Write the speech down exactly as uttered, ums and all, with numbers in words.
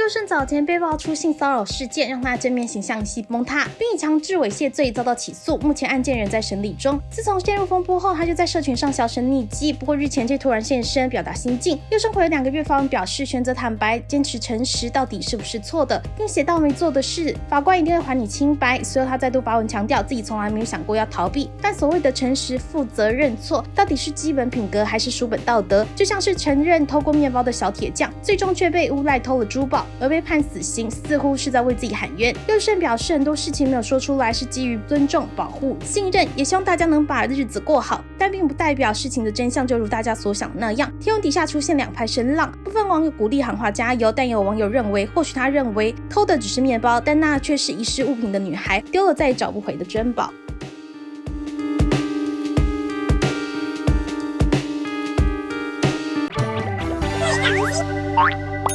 佑胜早前被爆出性骚扰事件，让他正面形象一崩塌，并以强制猥亵罪遭到起诉，目前案件仍在审理中。自从陷入风波后，他就在社群上销声匿迹，不过日前却突然现身表达心境。佑胜回两个月发文表示，选择坦白，坚持诚实到底是不是错的，并写到没做的事，法官一定会还你清白。随后他再度发文强调自己从来没有想过要逃避，但所谓的诚实、负责、认错，到底是基本品格还是书本道德？就像是承认偷过面包的小铁匠，最终却被诬赖偷了珠宝而被判死刑，似乎是在为自己喊冤。佑胜表示，很多事情没有说出来是基于尊重、保护、信任，也希望大家能把日子过好，但并不代表事情的真相就如大家所想的那样。贴文底下出现两派声浪，部分网友鼓励喊话加油，但也有网友认为，或许他认为偷的只是面包，但那却是遗失物品的女孩，丢了再也找不回的珍宝。 Bye.